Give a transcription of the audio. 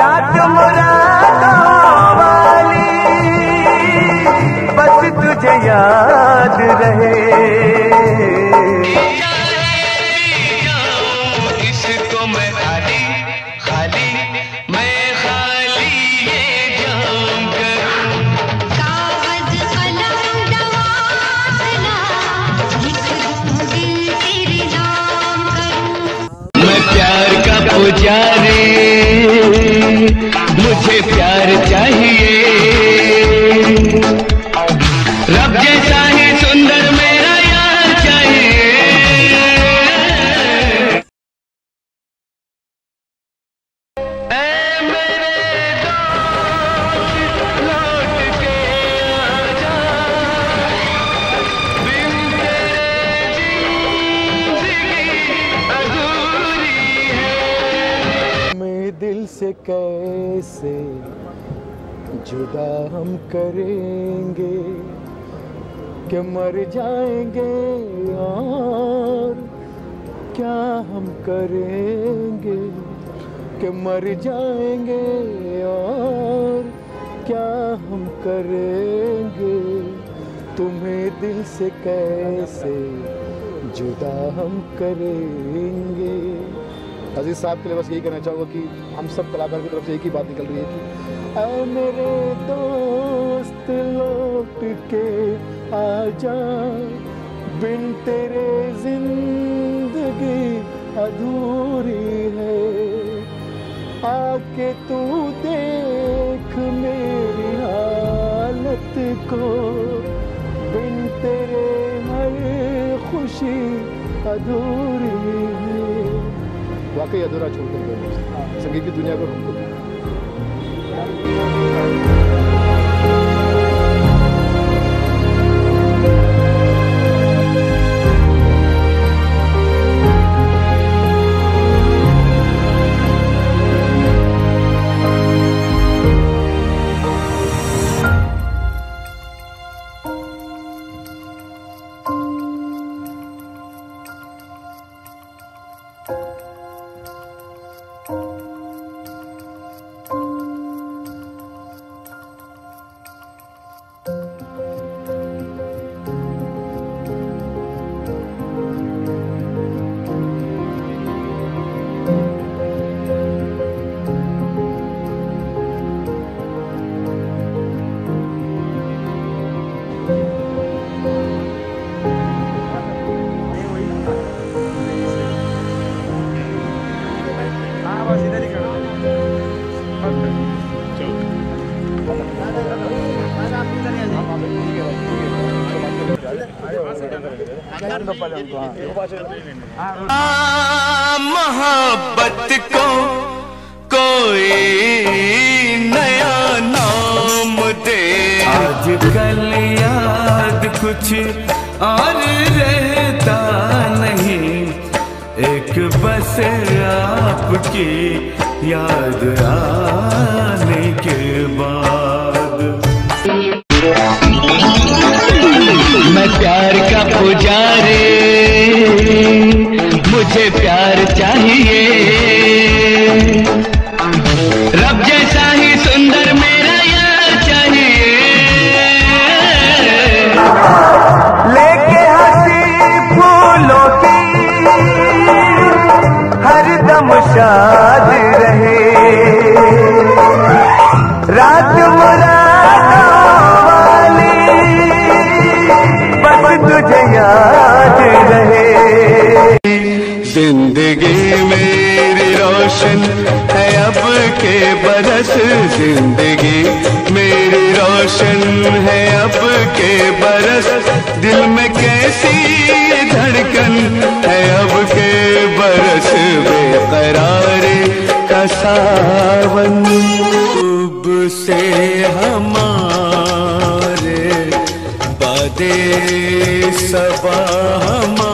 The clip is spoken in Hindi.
रात मुरादों वाली बस तुझे याद रहे। इसको मैं खाली खाली मैं खाली ये जाम करूं। कागज कलम दवाना लिख दूं दिल तेरे नाम करूं। मैं प्यार का पुजारी, मुझे प्यार चाहिए। रब जैसा ही सुंदर मेरा यार चाहिए। ऐ मेरे दोस्त लौट के आजा, बिन तेरे जिंदगी अधूरी है। मैं दिल से कैसे जुदा हम करेंगे कि मर जाएंगे और क्या हम करेंगे कि मर जाएंगे और क्या हम करेंगे। तुम्हें दिल से कैसे जुदा हम करेंगे। अजीज साहब के लिए बस यही कहना चाहूँगा कि हम सब कलाकार की तरफ से एक ही बात निकल रही है कि ऐ मेरे दोस्त लौट के आजा, बिन तेरे जिंदगी अधूरी है। आके तू देख मेरी हालत को, बिन तेरे हर खुशी अधूरी है। वाकई अधूरा छोड़ कर गए संगीत की दुनिया को हमको। मोहब्बत को कोई नया नाम दे। आजकल याद कुछ और रहता नहीं, एक बस आपकी याद आने के बाद। मैं प्यार का पुजारी, मुझे प्यार चाहिए। रब जैसा ही सुंदर मेरा यार चाहिए। लेके हंसी फूलों की हरदम शाद रहे। रात मुरादों वाली बस तुझे याद रहे। जिंदगी मेरी रोशन है अब के बरस, जिंदगी मेरी रोशन है अब के बरस। दिल में कैसी धड़कन है अब के बरस, बेकरारी का सावन। खूब से हमारे बादे सबा हमारे